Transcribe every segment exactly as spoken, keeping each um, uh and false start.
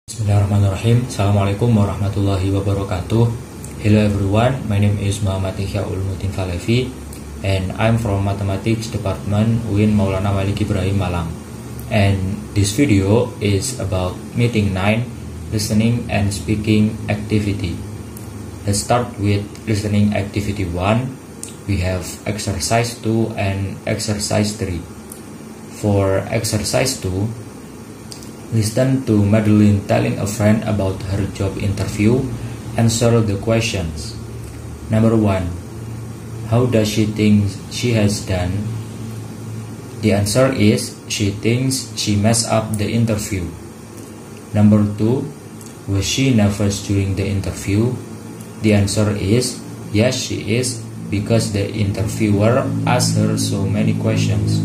Bismillahirrahmanirrahim. Assalamualaikum warahmatullahi wabarakatuh. Hello everyone, my name is Muhammad Ihya Ulumuddin Falevi and I'm from Mathematics Department U I N Maulana Malik Ibrahim Malang. And this video is about meeting nine, listening and speaking activity. Let's start with listening activity one. We have exercise two and exercise three. For exercise two, listen to Madeline telling a friend about her job interview. Answer the questions. Number one. How does she think she has done? The answer is she thinks she messed up the interview. Number two. Was she nervous during the interview? The answer is yes, she is, because the interviewer asked her so many questions.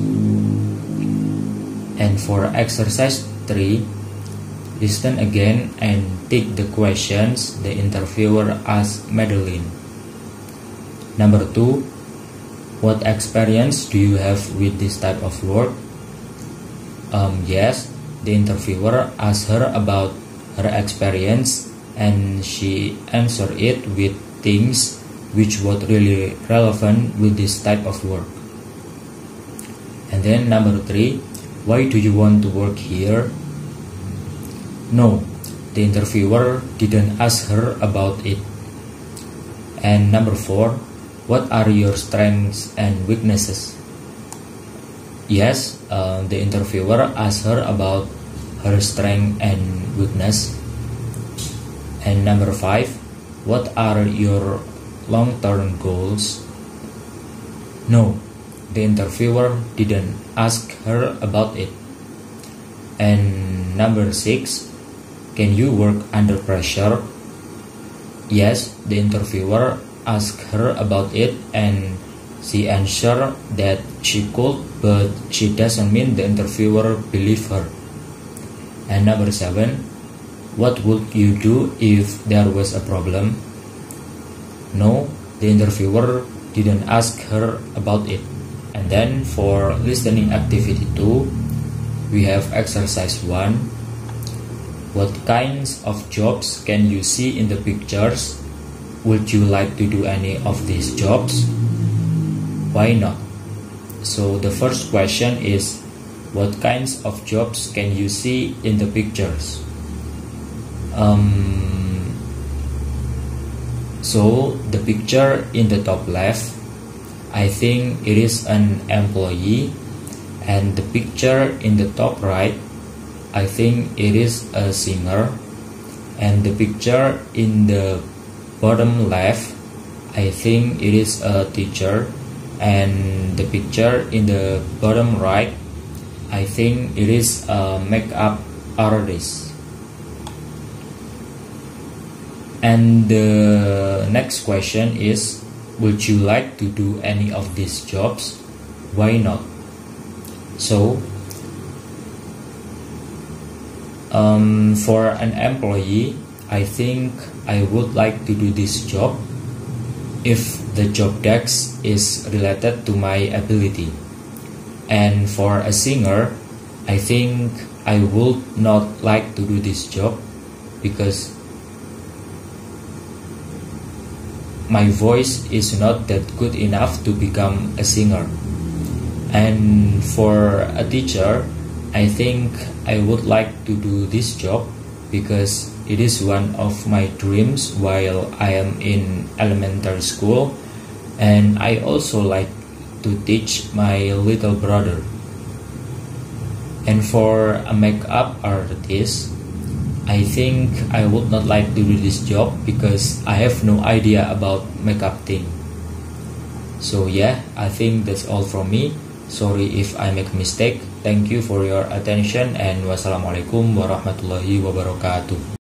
And for exercise three, listen again and take the questions the interviewer asked Madeline. Number two, what experience do you have with this type of work? Um, yes, the interviewer asked her about her experience and she answered it with things which were really relevant with this type of work. And then number three, why do you want to work here? No, the interviewer didn't ask her about it. And number four, what are your strengths and weaknesses? Yes, uh, the interviewer asked her about her strength and weakness. And number five, what are your long-term goals? No, the interviewer didn't ask her about it. And number six, can you work under pressure? Yes, the interviewer asked her about it and she answered that she could, but she doesn't mean the interviewer believed her. And number seven, what would you do if there was a problem? No, the interviewer didn't ask her about it. And then for listening activity two, we have exercise one. What kinds of jobs can you see in the pictures? Would you like to do any of these jobs? Why not? So the first question is, what kinds of jobs can you see in the pictures? Um, so the picture in the top left, I think it is an employee, and the picture in the top right, I think it is a singer, and the picture in the bottom left, I think it is a teacher, and the picture in the bottom right, I think it is a makeup artist. And the next question is, would you like to do any of these jobs? Why not? So Um, for an employee, I think I would like to do this job if the job desk is related to my ability. And for a singer, I think I would not like to do this job because my voice is not that good enough to become a singer. And for a teacher, I think I would like to do this job because it is one of my dreams while I am in elementary school, and I also like to teach my little brother. And for a makeup artist, I think I would not like to do this job because I have no idea about makeup thing. So yeah, I think that's all from me. Sorry if I make mistake. Thank you for your attention and wassalamualaikum warahmatullahi wabarakatuh.